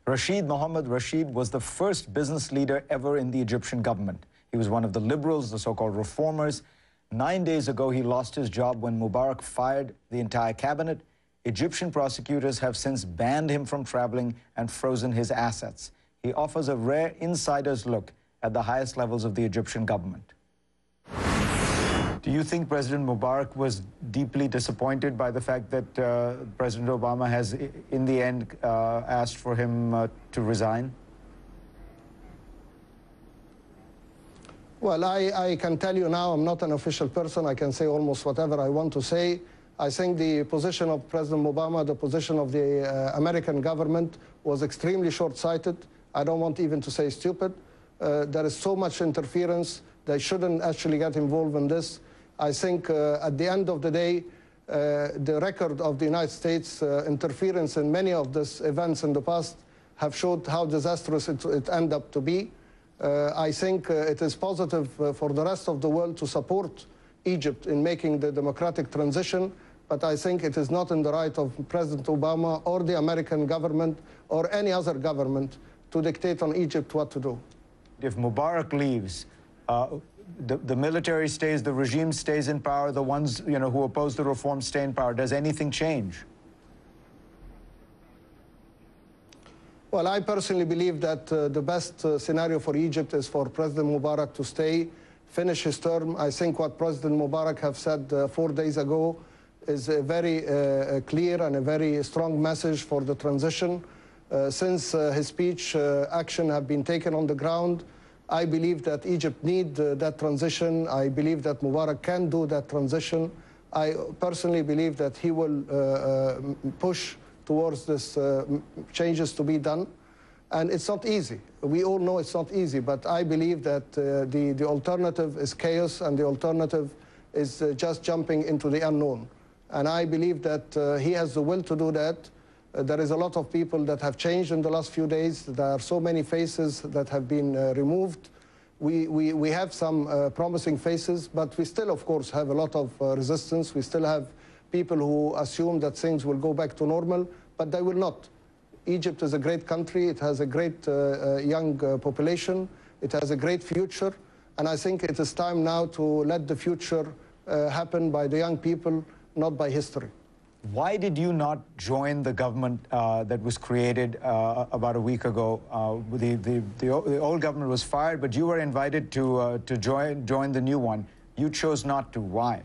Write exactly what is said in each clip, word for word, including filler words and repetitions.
Rashid Mohammed Rashid was the first business leader ever in the Egyptian government. He was one of the liberals, the so-called reformers. Nine days ago, he lost his job when Mubarak fired the entire cabinet. Egyptian prosecutors have since banned him from traveling and frozen his assets. He offers a rare insider's look at the highest levels of the Egyptian government. Do you think President Mubarak was deeply disappointed by the fact that uh, President Obama has, in the end, uh, asked for him uh, to resign? Well, I, I can tell you now, I'm not an official person. I can say almost whatever I want to say. I think the position of President Obama, the position of the uh, American government was extremely short-sighted. I don't want even to say stupid. Uh, there is so much interference. They shouldn't actually get involved in this. I think uh, at the end of the day, uh, the record of the United States uh, interference in many of these events in the past have showed how disastrous it, it ended up to be. Uh, I think uh, it is positive uh, for the rest of the world to support Egypt in making the democratic transition, but I think it is not in the right of President Obama or the American government or any other government to dictate on Egypt what to do. If Mubarak leaves, uh, the, the military stays, the regime stays in power, the ones you know, who oppose the reform stay in power, does anything change? Well, I personally believe that uh, the best uh, scenario for Egypt is for President Mubarak to stay, finish his term. I think what President Mubarak have said uh, four days ago is a very uh, clear and a very strong message for the transition. Uh, since uh, his speech, uh, action have been taken on the ground. I believe that Egypt need uh, that transition. I believe that Mubarak can do that transition. I personally believe that he will uh, uh, push towards this uh, changes to be done. And it's not easy. We all know it's not easy, but I believe that uh, the, the alternative is chaos, and the alternative is uh, just jumping into the unknown. And I believe that uh, he has the will to do that. Uh, there is a lot of people that have changed in the last few days. There are so many faces that have been uh, removed. We, we, we have some uh, promising faces, but we still, of course, have a lot of uh, resistance. We still have people who assume that things will go back to normal, but they will not. Egypt is a great country. It has a great uh, uh, young uh, population. It has a great future. And I think it is time now to let the future uh, happen by the young people, not by history. Why did you not join the government uh, that was created uh, about a week ago? Uh, the, the, the, the old government was fired, but you were invited to, uh, to join, join the new one. You chose not to. Why?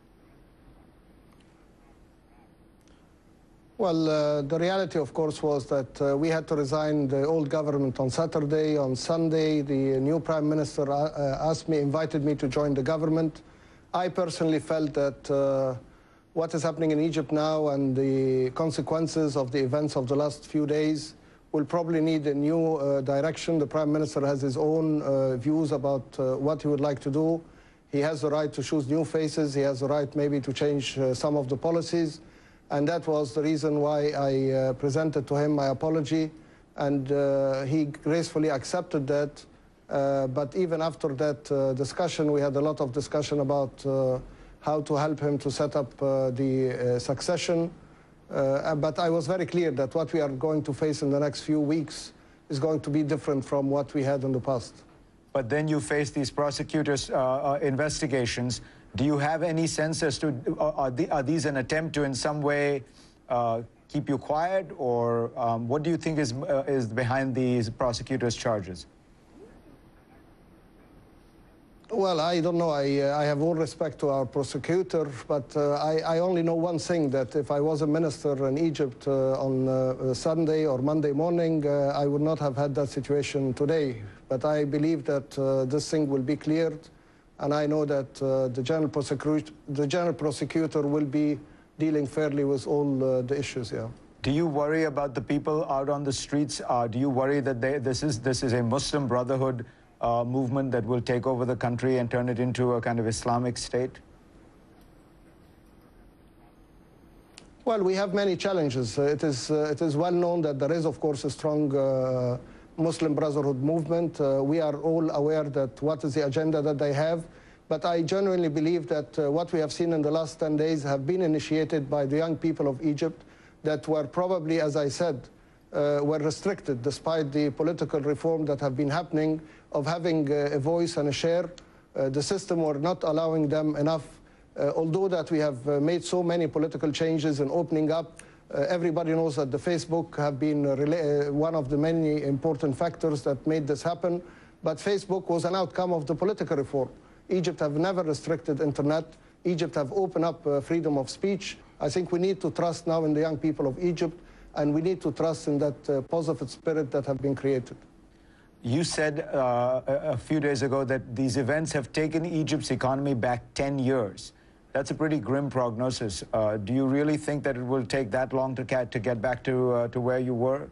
Well, uh, the reality, of course, was that uh, we had to resign the old government on Saturday. On Sunday, the new prime minister uh, asked me, invited me to join the government. I personally felt that uh, what is happening in Egypt now and the consequences of the events of the last few days will probably need a new uh, direction. The prime minister has his own uh, views about uh, what he would like to do. He has the right to choose new faces. He has the right maybe to change uh, some of the policies. And that was the reason why I uh, presented to him my apology, and uh, he gracefully accepted that. Uh, but even after that uh, discussion, we had a lot of discussion about uh, how to help him to set up uh, the uh, succession. Uh, but I was very clear that what we are going to face in the next few weeks is going to be different from what we had in the past. But then you face these prosecutors' uh, uh, investigations. Do you have any sense as to, uh, are, the, are these an attempt to in some way uh, keep you quiet, or um, what do you think is, uh, is behind these prosecutors' charges? Well, I don't know. I, uh, I have all respect to our prosecutor, but uh, I, I only know one thing, that if I was a minister in Egypt uh, on uh, Sunday or Monday morning, uh, I would not have had that situation today. But I believe that uh, this thing will be cleared. And I know that uh, the, general prosecutor, the general prosecutor will be dealing fairly with all uh, the issues, yeah. Do you worry about the people out on the streets? Uh, do you worry that they, this, is, this is a Muslim Brotherhood uh, movement that will take over the country and turn it into a kind of Islamic state? Well, we have many challenges. Uh, it, is, uh, it is well known that there is, of course, a strong uh, Muslim Brotherhood movement. Uh, we are all aware that what is the agenda that they have. But I genuinely believe that uh, what we have seen in the last ten days have been initiated by the young people of Egypt that were probably, as I said, uh, were restricted despite the political reform that have been happening of having uh, a voice and a share. Uh, the system were not allowing them enough. Uh, although that we have uh, made so many political changes and opening up, uh, everybody knows that the Facebook have been uh, uh, one of the many important factors that made this happen. But Facebook was an outcome of the political reform. Egypt have never restricted internet. Egypt have opened up uh, freedom of speech. I think we need to trust now in the young people of Egypt, and we need to trust in that uh, positive spirit that have been created. You said uh, a, a few days ago that these events have taken Egypt's economy back ten years. That's a pretty grim prognosis. Uh, do you really think that it will take that long to get, to get back to, uh, to where you were?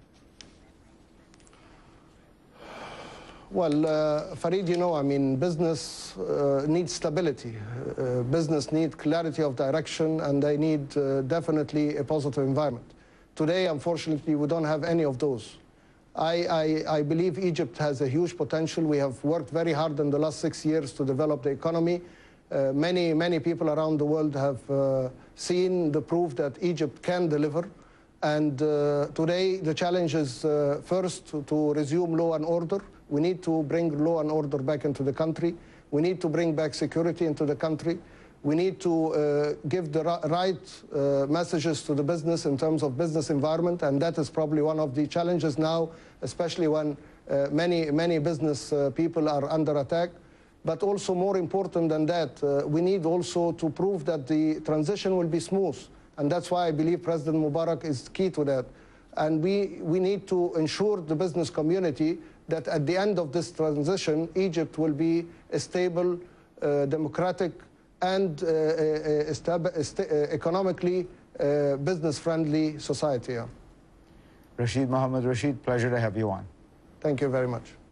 Well, uh, Farid, you know, I mean, business uh, needs stability. Uh, business needs clarity of direction, and they need uh, definitely a positive environment. Today, unfortunately, we don't have any of those. I, I, I believe Egypt has a huge potential. We have worked very hard in the last six years to develop the economy. Uh, many, many people around the world have uh, seen the proof that Egypt can deliver. And uh, today, the challenge is uh, first to, to resume law and order. We need to bring law and order back into the country. We need to bring back security into the country. We need to uh, give the right uh, messages to the business in terms of business environment, and that is probably one of the challenges now, especially when uh, many, many business uh, people are under attack. But also more important than that, uh, we need also to prove that the transition will be smooth. And that's why I believe President Mubarak is key to that. And we, we need to ensure the business community that at the end of this transition, Egypt will be a stable, uh, democratic, and uh, a, a, a economically uh, business-friendly society. Rashid Mohammed Rashid, pleasure to have you on. Thank you very much.